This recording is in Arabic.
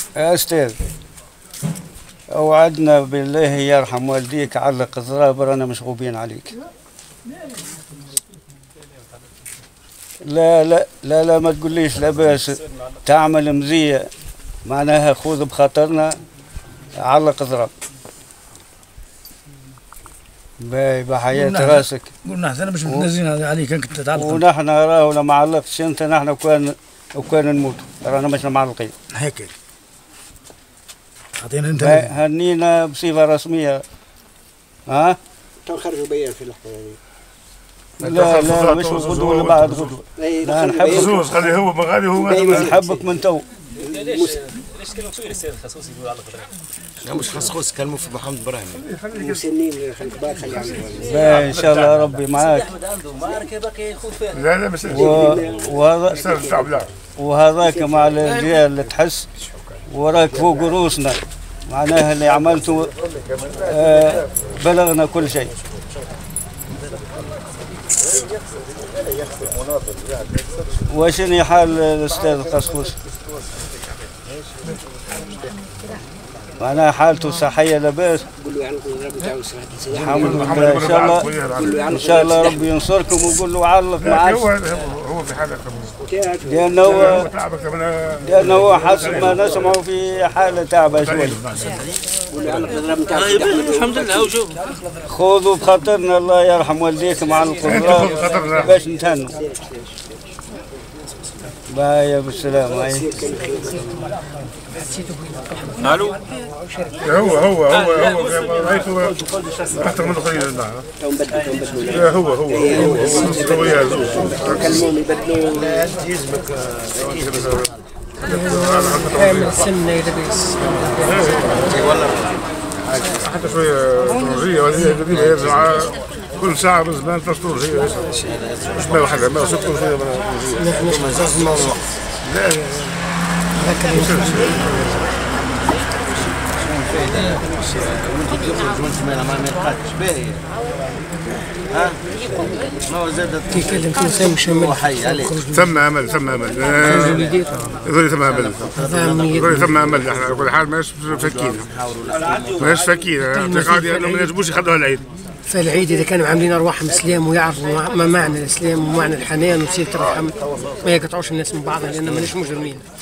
يا أستاذ، أوعدنا بالله يرحم والديك علق الضراب، رانا مشغوبين عليك. لا لا لا لا، ما تقوليش لاباس، تعمل مزية معناها خذ بخاطرنا علق ضرب. باي بحياة راسك. قلنا احنا مش متنازلين عليك انك تتعلق. ونحن راهو لو ما علقتش انت، نحن وكان نموت رانا مش معلقين. هيك اعطينا انت هنينا بصفة رسمية. ها؟ تنخرجوا بيان في اللحظة يعني. لا لا، مش غدوة ولا بعد غدوة. لا نحبك، خلي هو مغادي هو نحبك من تو. ليش كلمة شوية السيد الخصوصي يقول على القدرات؟ لا مش خصوصي، كلموا في محمد ابراهيم. مسنين خليك بالك خلي عنده. ان شاء الله ربي معاك. احمد عنده معركة باقي يخوف فيها. لا لا بس وهذاك مع الرجال اللي تحس وراك فوق رؤوسنا، معناها اللي عملته بلغنا كل شيء. وشني حال الأستاذ القسقوس؟ معناها حالته الصحية لاباس؟ الحمد لله. إن شاء الله ربي ينصركم، وقول له علق معاش. هو في حالة لأنه حسب ما نسمع في حالة تعبة شوي. الحمد لله. وشوف خذوا بخاطرنا، الله يرحم والديكم على القدرات باش نتهنوا. بايا بالسلامة. الو هو رايته اكثر من قليل. هو كامل السنة يلبس حتى شويه تكنولوجيه وهذه قديمه يرجع كل ساعه بزمان 3 تكنولوجيه مش ما واحد ما ست تكنولوجيه. لا كي كلمت وسام شمال ثم امل ثم امل ثم امل. احنا على كل حال ماش فكين اعتقادي انهم ما يجبوش يخلوها العيد. فالعيد اذا كانوا عاملين ارواحهم اسلام ويعرفوا ما معنى الاسلام ومعنى الحنان وسيره الرحم، ما يقطعوش الناس من بعضها لان ماناش مجرمين.